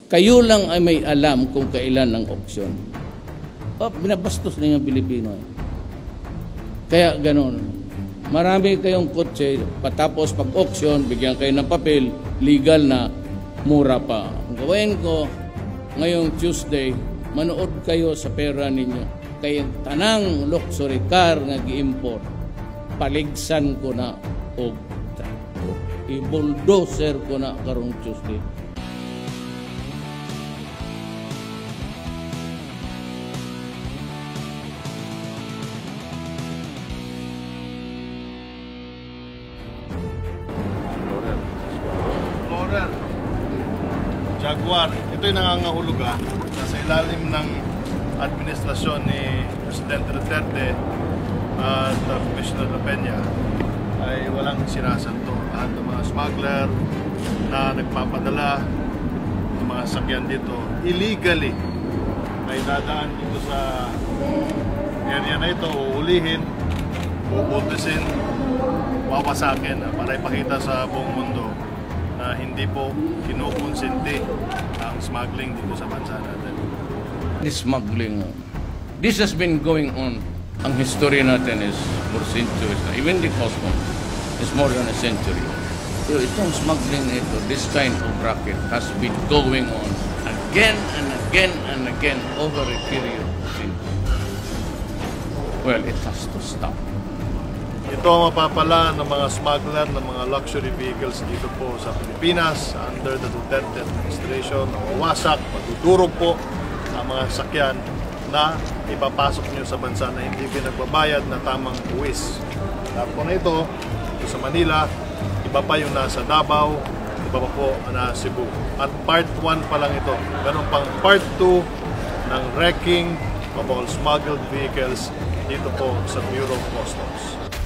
Kayo lang ay may alam kung kailan ang auction. Binabastos na yung Pilipino. Kaya ganun. Marami kayong kotse, patapos pag-auction, bigyan kayo ng papel, legal na, mura pa. Ang gawin ko, ngayong Tuesday, manood kayo sa pera ninyo. Kaya tanang luxury car nga gi-import, paligsan ko na o i-bulldozer ko na karong Tuesday. Jaguar, ito'y nangangahulog na sa ilalim ng administrasyon ni Presidente Duterte at Commissioner La Peña ay walang sinasanto. Lahat ng mga smuggler na nagpapadala ng mga sakyan dito illegally ay dadaan dito sa area na ito, uulihin, bubultisin, wawasakin para ipakita sa buong mundo na hindi po kinukonsente ang smuggling dito sa bansa natin. This smuggling, this has been going on. Ang history natin is for centuries. Even the cosmos is more than a century. So itong smuggling ito, this kind of racket has been going on again and again and again over a period of centuries. Well, it has to stop. Ito ang mapapala ng mga smuggler ng mga luxury vehicles dito po sa Pilipinas under the Duterte administration. Mawasak, matutulog po ang mga sakyan na ipapasok nyo sa bansa na hindi pinagbabayad na tamang buwis. At po na ito sa Manila, iba pa yung nasa Davao, iba pa po na Cebu. At part 1 pa lang ito. Meron pang part 2 ng wrecking of all smuggled vehicles dito po sa Bureau of Customs.